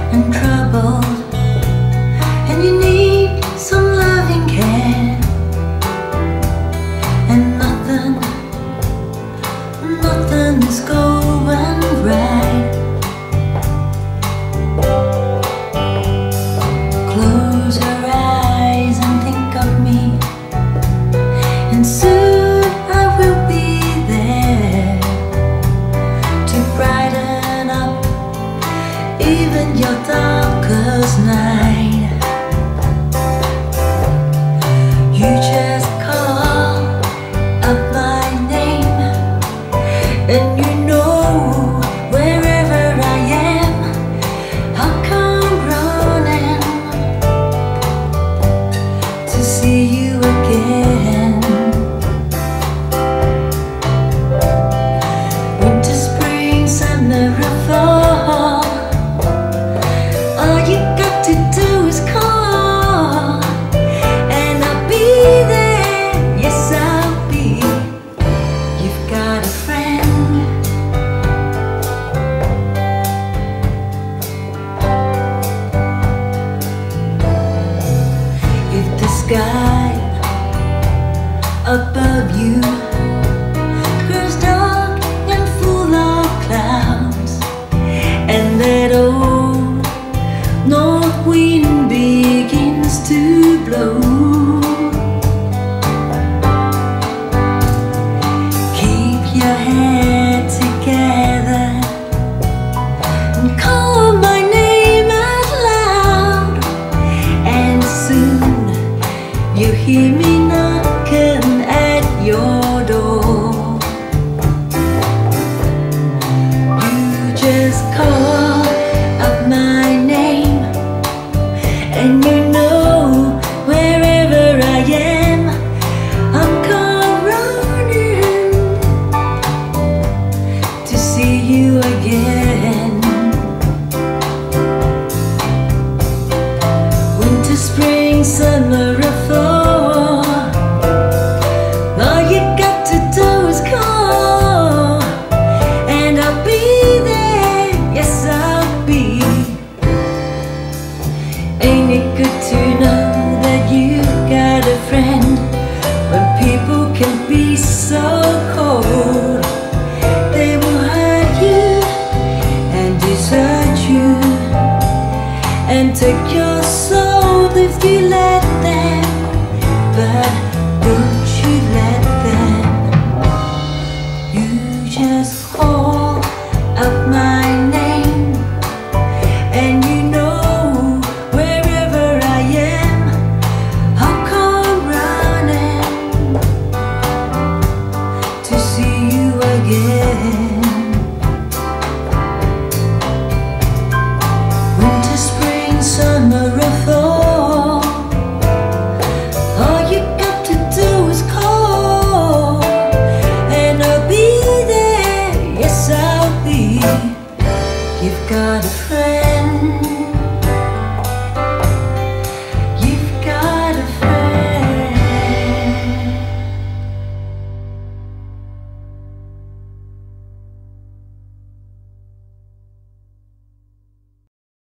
and troubled, and you need some loving care, and nothing is going right. Close your eyes and think of me, and soon I will be there to brighten up even your darkest night. You just call up my name, and you know wherever I am, I'll come running to see you again. Winter, spring, summer, or fall, all you got to do is call, and I'll be there. Yes, I'll be. You've got a friend. If the sky above you grows dark and full of clouds, and that old north wind begins to blow, keep your head together and call my name out loud, and soon you hear me knocking at your door. You just call up my name, and you know wherever I am, I'm come running to see you again. Winter, spring, summer, or fall, all you got to do is call, and I'll be there. Yes, I'll be. Ain't it good to know that you got a friend? When people can be so cold, they will hurt you and desert you and take your soul if you let them.